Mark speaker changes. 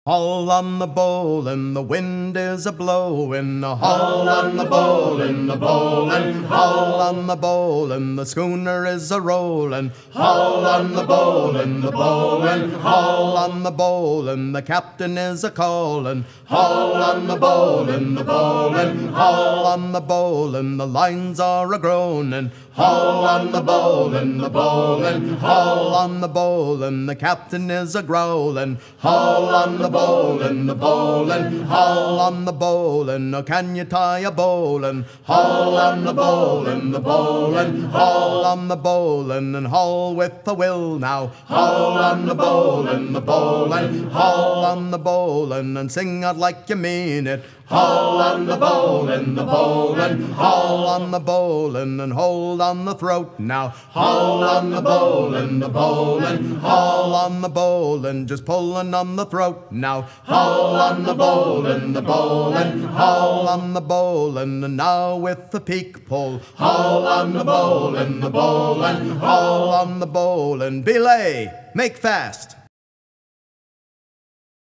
Speaker 1: Haul on the bowline, the wind is a-blowin'. Haul on the bowline, the bowline. Haul on the bowline, the schooner is a-rollin'. Haul on the bowline, the bowline. Haul on the bowline, the captain is a-callin'. Haul on the bowline, the bowline. Haul on the bowline, the lines are a-groanin'. Haul on the bowline, the bowline. Haul on the bowline, the captain is a-growlin'. Haul on the bowline, the bowline. Haul on the bowline, oh, can you tie a bowline? Haul on the bowline, the bowline. Haul on the bowline, and haul with a will now. Haul on the bowline, the bowline. Haul on the bowline, and sing out like you mean it. Haul on the bowline, the bowline. Haul on the bowline, and hold on the throat now. Haul on the bowline, the bowline. Haul on the bowline, just pulling on the throat now. Haul on the bowline, the bowline. Haul on the bowline, and now with the peak pull. Haul on the bowline, the bowline. Haul on the bowline, belay, make fast.